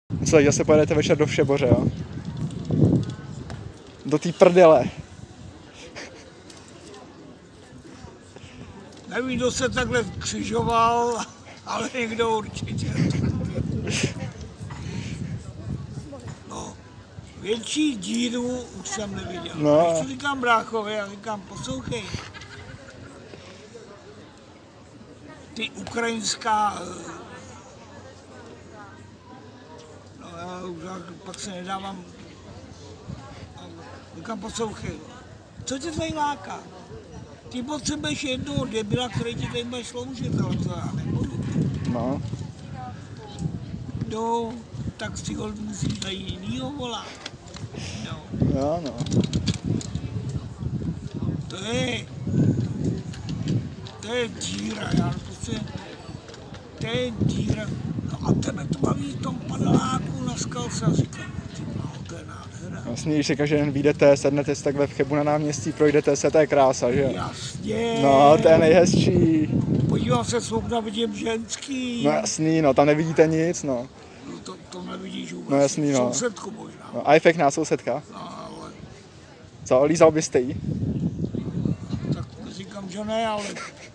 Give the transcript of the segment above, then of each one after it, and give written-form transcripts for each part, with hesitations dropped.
Co, zase pojedete večer do Všeboře, jo? Do té prdele. Nevím, kdo se takhle křižoval, ale někdo určitě. No, větší díru už jsem neviděl. No. Když to říkám bráchovi, já říkám, poslouchej, ty ukrajinská, no já pak se nedávám, říkám, poslouchej, co tě tady láká? Ty potřebuješ jednoho debila, který ti tady bude sloužit, ale to já nebudu. No. No, tak si ho musíš najít jinýho volat. No. Jo, no. To je díra, já prostě, to je díra. No a tebe to baví v tom paneláku na skalce a říkám, ty bláho, to je nádhera. Vlastně, když si každý den vyjdete, sednete si takhle v Chebu na náměstí, projdete se, to je krása, že jo? Jasně. No, to je nejhezčí. Podívám se z okna, vidím ženský. No jasný, no, tam nevidíte nic, no. No to nevidíš vůbec. No jasný, no. Sousedku možná. No, a je pěkná sousedka. No, ale Co, lízal byste jí? tak říkám, že ne, ale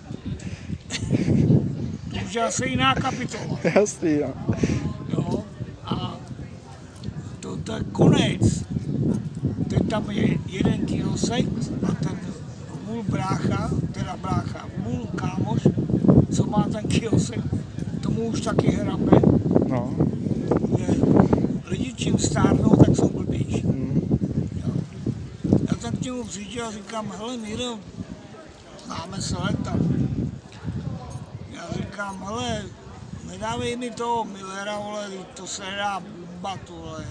to už je asi jiná kapitola. Jasný, no. Jo? A to je konec. Teď tam je jeden kýlosek a ten můj brácha, můj kámoš, co má ten kýlosek, tomu už taky hrabe. No. Že lidi čím stárnou, tak jsou blbější. Jo. Já tak k němu přišel a říkám, hele Míro, máme se leta. Já říkám, hele, nedávej mi toho Millera, vole, to se nedá bumbat, vole.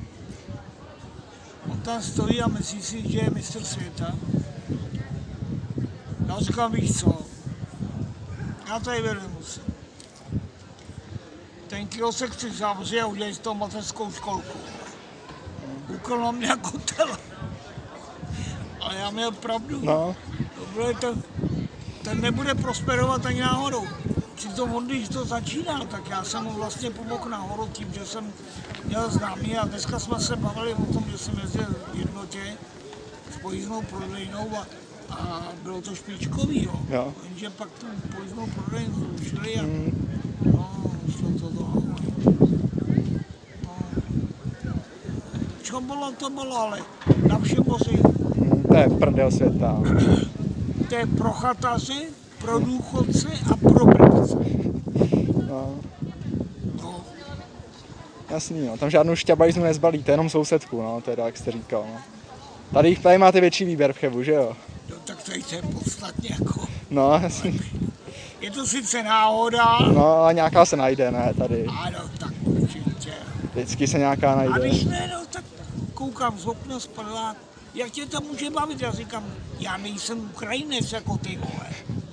On tam stojí a myslí si, že je mistr světa. Já říkám, víš co, já tady vedu musím. Ten kilosek si zavři a udělej z toho mateřskou školku. Koukal na mě jako tele. Ale já měl pravdu. No. Dobře, ten nebude prosperovat ani náhodou. Přitom on, když to začínal, tak já jsem mu vlastně pomohl nahoru tím, že jsem měl známý a dneska jsme se bavili o tom, že jsem jezdil v Jednotě s pojízdnou prodejnou a bylo to špičkový, jo. Jenže pak tu pojízdnou prodejnu zrušili a šlo to do čo to bylo, ale na Všeboři. To je prdel světa. To je pro chataře, pro důchodce a pro brkce. No. Jasný, no. Tam žádnou šťabajznu nezbalíte, jenom sousedku, no, teda, jak jste říkal, no. Tady máte větší výběr v Chebu, že jo? No, tak tady to je podstatně jako... No, jasný. Je to sice náhoda. No, ale nějaká se najde, ne, tady. Ano, tak určitě. Vždycky se nějaká najde. A když ne, no, tak koukám z okna z paneláku. Jak tě to může bavit? Já říkám, já nejsem Ukrajinec jako ty, vole.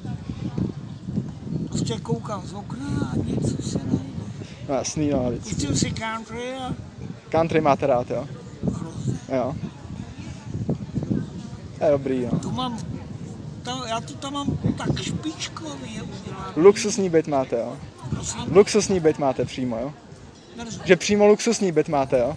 Prostě koukám z okna a něco se najde. No jasný, no, vždycky. Pustím si country a... Country máte rád, jo? Hrozně. Jo. To je dobrý, jo. Já to tam mám tak špičkový udělat. Luxusní byt máte, jo? Prosím? Luxusní byt máte přímo, jo? Že přímo luxusní byt máte, jo?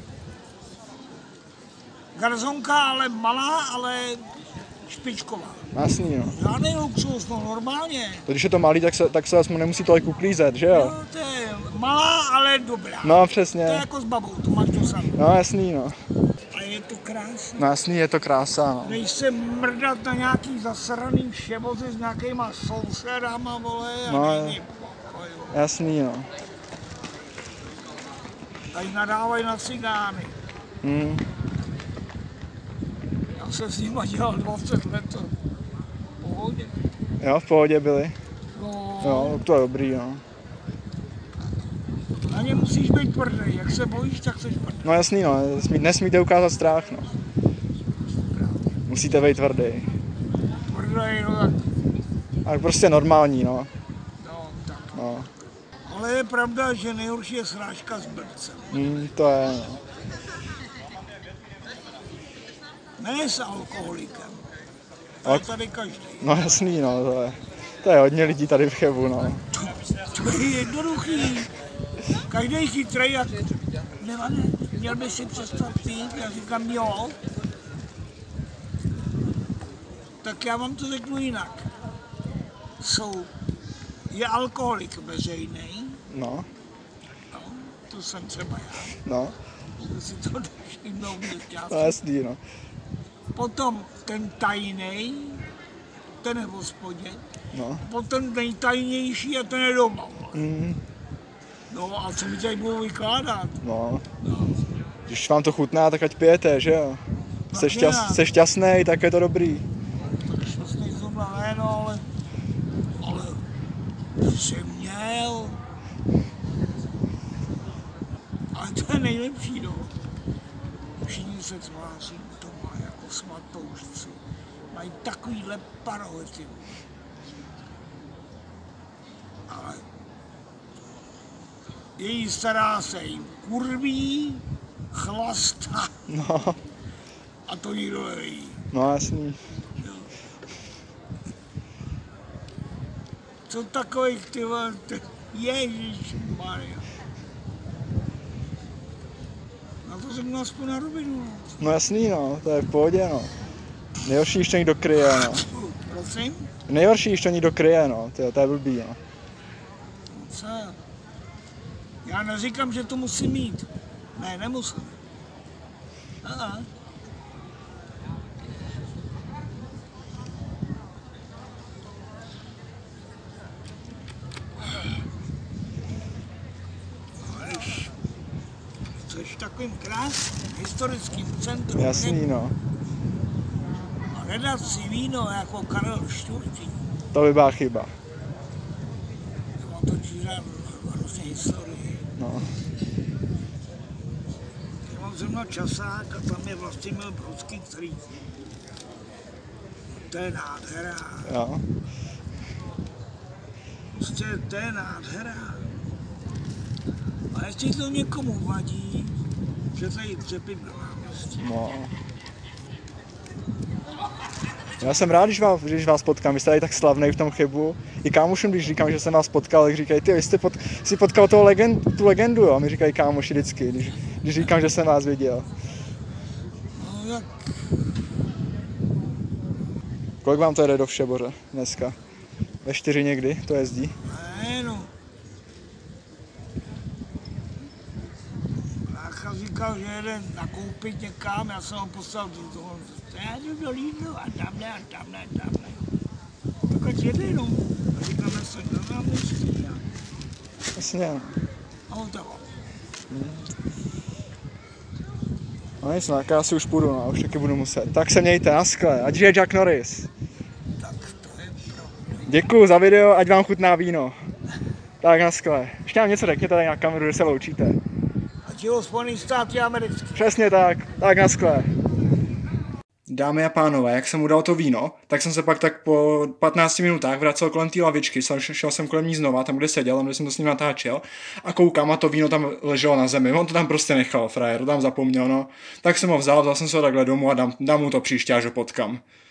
Garzonka, ale malá, ale špičková. Jasný, no. Žádný luxus, no normálně. Když je to malý, tak se aspoň nemusí tolik uklízet, že jo? No, to je malá, ale dobrá. No, přesně. To je jako s babou, to máš to samé. No, jasný, no. A je to krásné. No, jasný, je to krása, no. Než se mrdat na nějaký zasraný Všeboři s nějakýma sousedama, vole, a No, není pokoj. Jasný, no. Tady nadávají na cigány. Já jsem s nima dělal 20 let, to v pohodě. Jo, v pohodě byli. No, Jo, to je dobrý, no. na ně musíš být tvrdý, jak se bojíš, tak seš tvrdý. No jasný, no, nesmíte ukázat strach, no. Musíte být tvrdý. Tvrdý, no tak. Ale prostě normální, no. No, tak. No. Ale je pravda, že nejhorší je srážka s brcem. To je, no. Ne s alkoholikem. To je tady každý. No jasný, no, to je hodně lidí tady v Chebu, no. To je jednoduchý. Každý chytrej jak nevadí, měl by si přestat pít, já říkám jo. Tak já vám to řeknu jinak. Je alkoholik veřejný, No, to jsem třeba já, no, si to všimnou to je jasný, no. Potom ten tajný, ten je v hospodě, No. potom nejtajnější a ten je doma. Mm, No a co mi tady budou vykládat? no. No. Když vám to chutná, tak ať pijete, že jo? Jste šťastný, tak je to dobrý. Tak šťastný zrovna ne, no, ale jsem měl. Ale to je nejlepší, no. Všichni se tváří doma jako smatoušci. Mají takovýhle parohety. Ale její stará se jim kurví, chlastá No, a to nikdo neví. no jasný. Jo. Co takových ty vole, ježišmarja. Na to jsem aspoň na rovinu. No jasný, no, to je v pohodě, no. Nejhorší, když to někdo kryje, no. Prosím? Nejhorší, když to někdo kryje, no, to je blbý, no. Co? Já neříkám, že to musím mít. Ne, nemusím. Aha. Jsi v takovým krásným historickým centru. Jasný, no. A nedat si víno jako Karel IV. To by byla chyba. Já to čírám hrozně historii. No. Já mám zrovna časák a tam je Vlastimil Brodský, který... To je nádhera. Jo. Prostě to je nádhera. A jestli to někomu vadí, že tady třepím na náměstí. No. Já jsem rád, když vás potkám, vy jste tady tak slavnej v tom Chebu. I kámošům, když říkám, že jsem vás potkal, tak říkají, ty, vy jste si potkal tu legendu, jo? Mi říkají kámoši vždycky, když říkám, že jsem vás viděl. No jak? Kolik vám to jede do Všeboře dneska? Ve 4 někdy to jezdí? Ne, no. Brácha říkal, že jede nakoupit někam, já jsem ho poslal do toho. Já jdu do Lidlu a tamhle. Tak ať jede jenom. A říkáme se na náměstí. Jasně. A on tam. No nic, no, já si už půjdu, no, už taky budu muset. Tak se mějte, naskle, ať žije Jack Norris. Tak to je pravda. Děkuju za video, ať vám chutná víno. Tak naskle. Ještě nám něco řekněte tady na kameru, že se loučíte. Ať jeho Spojený státy americký. Přesně tak, tak naskle. Dámy a pánové, jak jsem mu dal to víno, tak jsem se pak tak po 15 minutách vracel kolem té lavičky, šel jsem kolem ní znova, tam kde seděl, tam kde jsem to s ním natáčel a koukám a to víno tam leželo na zemi, on to tam prostě nechal, frajer, to tam zapomněl, no. Tak jsem ho vzal jsem se ho takhle domů a dám mu to příště, až ho potkám.